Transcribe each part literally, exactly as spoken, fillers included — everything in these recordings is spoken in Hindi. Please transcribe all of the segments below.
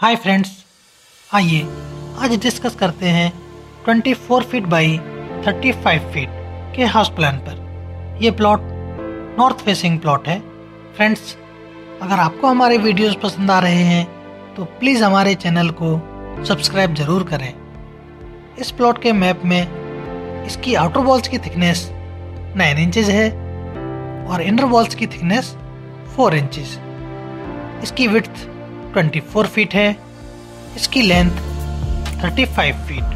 हाय फ्रेंड्स, आइए आज डिस्कस करते हैं चौबीस फीट बाई पैंतीस फीट के हाउस प्लान पर। यह प्लॉट नॉर्थ फेसिंग प्लॉट है। फ्रेंड्स, अगर आपको हमारे वीडियोस पसंद आ रहे हैं तो प्लीज़ हमारे चैनल को सब्सक्राइब ज़रूर करें। इस प्लॉट के मैप में इसकी आउटर वॉल्स की थिकनेस नौ इंचेस है और इनर वॉल्स की थिकनेस चार इंचेस। इसकी विड्थ चौबीस फीट है, इसकी लेंथ पैंतीस फीट।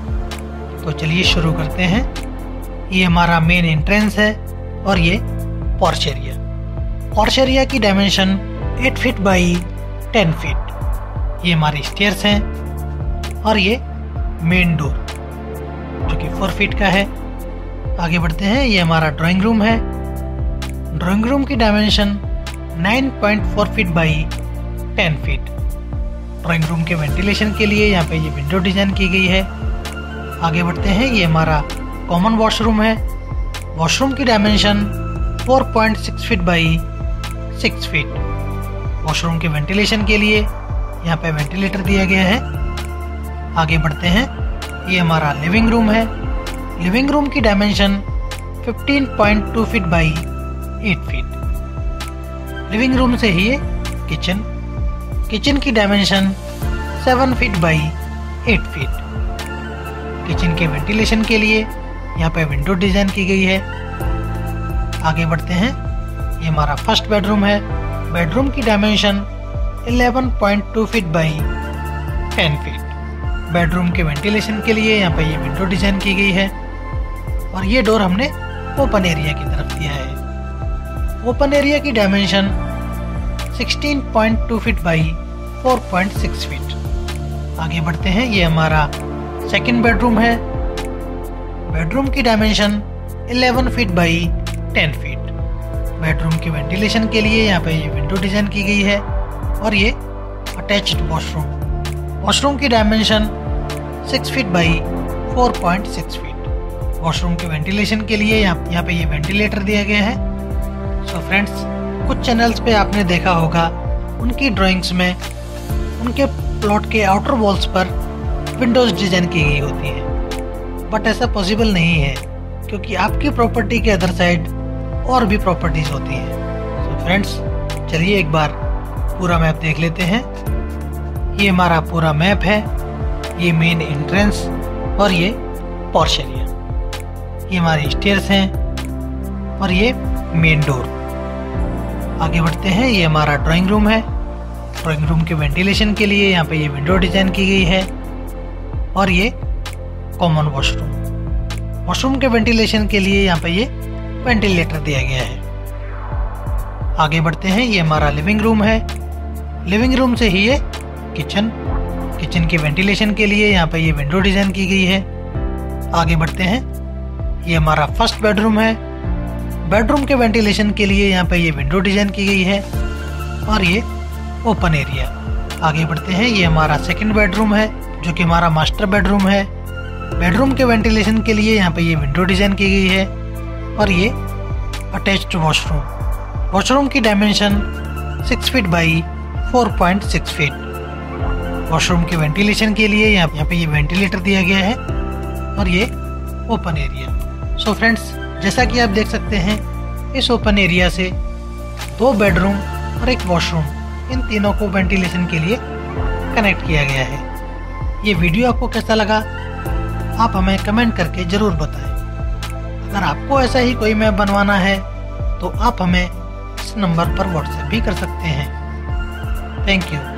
तो चलिए शुरू करते हैं। ये हमारा मेन एंट्रेंस है और ये पोर्च एरिया। पोर्च एरिया की डायमेंशन आठ फीट बाई दस फीट। ये हमारे स्टेयर्स हैं और ये मेन डोर जो कि चार फीट का है। आगे बढ़ते हैं। ये हमारा ड्राइंग रूम है। ड्राइंग रूम की डायमेंशन नौ पॉइंट चार फीट बाई दस फीट। ड्राइंग रूम के वेंटिलेशन के लिए यहाँ पे ये विंडो डिजाइन की गई है। आगे बढ़ते हैं। ये हमारा कॉमन वॉशरूम है। वॉशरूम की डायमेंशन चार पॉइंट छह फीट बाई छह फीट। वॉशरूम के वेंटिलेशन के लिए यहाँ पे वेंटिलेटर दिया गया है। आगे बढ़ते हैं। ये हमारा लिविंग रूम है। लिविंग रूम की डायमेंशन पंद्रह पॉइंट दो फीट बाई आठ फीट। लिविंग रूम से ही ये किचन किचन की डायमेंशन सात फीट बाई आठ फीट। किचन के वेंटिलेशन के लिए यहाँ पे विंडो डिजाइन की गई है। आगे बढ़ते हैं। ये हमारा फर्स्ट बेडरूम है। बेडरूम की डायमेंशन ग्यारह पॉइंट दो फीट बाई दस फीट। बेडरूम के वेंटिलेशन के लिए यहाँ पे ये विंडो डिजाइन की गई है और ये डोर हमने ओपन एरिया की तरफ दिया है। ओपन एरिया की डायमेंशन सोलह पॉइंट दो फीट बाई चार पॉइंट छह फीट। आगे बढ़ते हैं। ये हमारा सेकंड बेडरूम है। बेडरूम की डायमेंशन ग्यारह फीट बाई दस फीट। बेडरूम के वेंटिलेशन के लिए यहाँ पे ये विंडो डिजाइन की गई है और ये अटैच्ड वॉशरूम। वॉशरूम की डायमेंशन छह फीट बाई चार पॉइंट छह फीट। वॉशरूम के वेंटिलेशन के लिए यहाँ यहाँ पे ये वेंटिलेटर दिया गया है। सो so फ्रेंड्स, कुछ चैनल्स पे आपने देखा होगा उनकी ड्राइंग्स में उनके प्लॉट के आउटर वॉल्स पर विंडोज डिजाइन की गई होती है, बट ऐसा पॉसिबल नहीं है क्योंकि आपकी प्रॉपर्टी के अदर साइड और भी प्रॉपर्टीज होती हैं। सो फ्रेंड्स, चलिए एक बार पूरा मैप देख लेते हैं। ये हमारा पूरा मैप है। ये मेन एंट्रेंस और ये पोर्च एरिया। ये हमारे स्टेयर्स हैं और ये मेन डोर। आगे बढ़ते हैं। ये हमारा ड्राइंग रूम है। ड्राइंग रूम के वेंटिलेशन के लिए यहाँ पे ये विंडो डिजाइन की गई है और ये कॉमन वॉशरूम। वॉशरूम के वेंटिलेशन के लिए यहाँ पे ये वेंटिलेटर दिया गया है। आगे बढ़ते हैं। ये हमारा लिविंग रूम है। लिविंग रूम से ही ये किचन किचन के वेंटिलेशन के लिए यहाँ पे ये विंडो डिजाइन की गई है। आगे बढ़ते हैं। ये हमारा फर्स्ट बेडरूम है। बेडरूम के वेंटिलेशन के लिए यहाँ पे ये विंडो डिजाइन की गई है और ये ओपन एरिया। आगे बढ़ते हैं। ये हमारा सेकंड बेडरूम है जो कि हमारा मास्टर बेडरूम है। बेडरूम के वेंटिलेशन के लिए यहाँ पे ये विंडो डिजाइन की गई है और ये अटैच्ड वॉशरूम। वॉशरूम की डायमेंशन छह फीट बाई चार पॉइंट छह फीट। वॉशरूम के वेंटिलेशन के लिए यहाँ यहाँ पे ये वेंटिलेटर दिया गया है और ये ओपन एरिया। सो फ्रेंड्स, जैसा कि आप देख सकते हैं, इस ओपन एरिया से दो बेडरूम और एक वॉशरूम, इन तीनों को वेंटिलेशन के लिए कनेक्ट किया गया है। ये वीडियो आपको कैसा लगा आप हमें कमेंट करके ज़रूर बताएं। अगर आपको ऐसा ही कोई मैप बनवाना है तो आप हमें इस नंबर पर व्हाट्सएप भी कर सकते हैं। Thank you.